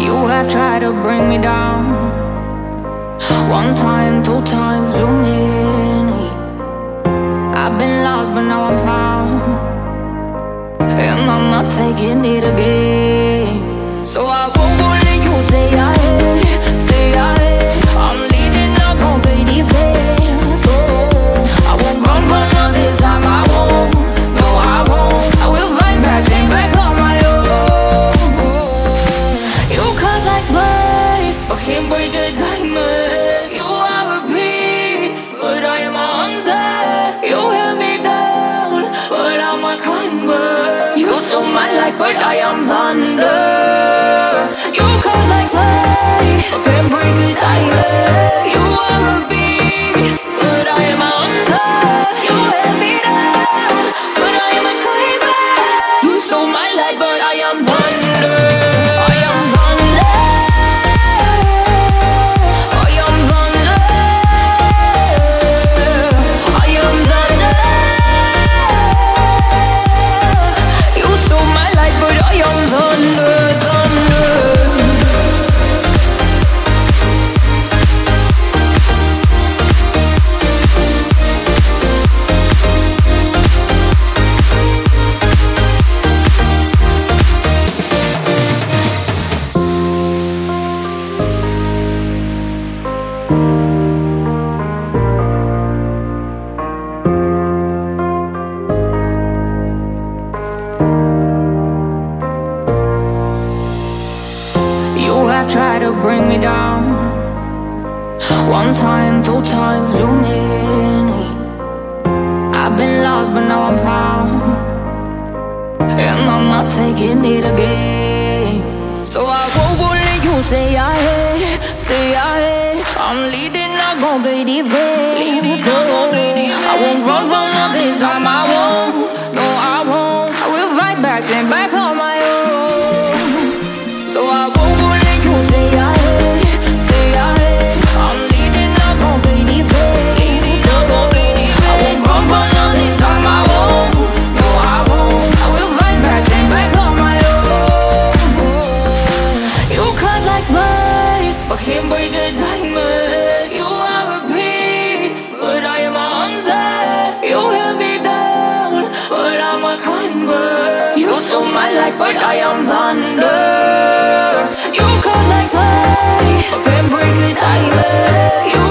You have tried to bring me down. One time, two times, too many. I've been lost, but now I'm found, and I'm not taking it again. So I won't let you stay ahead, stay ahead. I'm leading, not gon' pay defense. Oh, I won't run all this time. I won't, no I won't. I will fight back, change back on my own. You cut like blade, but can't break a diamond. You are a beast, but I am a hunter. You held me down, but I'm a convert. You stole my life, but I am thunder. You cut like blades, can't break a diamond. You are a beast, but I am a hunter. You held me down, but I am a convert. You stole my life, but I am thunder. I am thunder. I am thunder. I am thunder. You stole my life, but I am thunder, thunder. You have tried to bring me down. One time, two times, too many. I've been lost, but now I'm found, and I'm not taking it again. So I won't let you stay ahead, stay ahead. I'm leading, not gon' play defense. I won't run all this time. I won't, no I won't. I will fight back, change back on my own. So I won't let you stay ahead, stay ahead. I'm leading, not gon' play defense. I won't run all this time. I won't, no I won't. I will fight back, change back on my own. You cut like blades, but can't break a diamond. You are a beast, but I am a hunter. You held me down, but I'm a convert. You stole my life, but I am thunder. You cut like blades, can't break a diamond. You